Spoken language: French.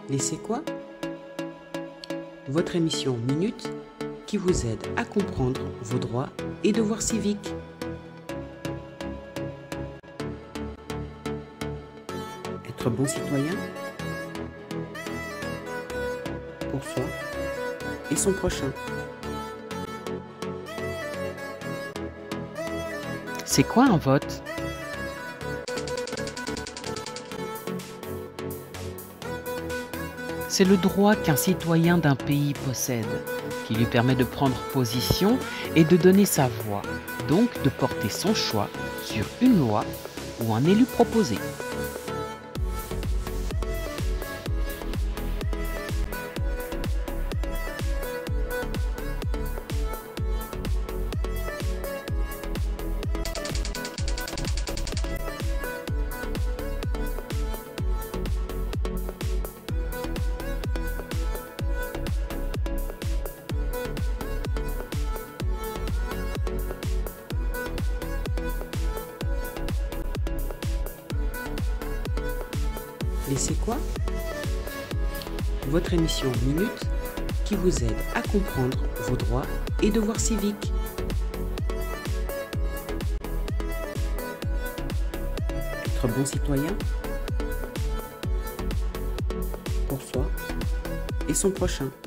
Laissez quoi? Votre émission Minute qui vous aide à comprendre vos droits et devoirs civiques. Être bon citoyen pour soi et son prochain. C'est quoi un vote? C'est le droit qu'un citoyen d'un pays possède, qui lui permet de prendre position et de donner sa voix, donc de porter son choix sur une loi ou un élu proposé. Laissez quoi? Votre émission Minute qui vous aide à comprendre vos droits et devoirs civiques. Être bon citoyen pour soi et son prochain.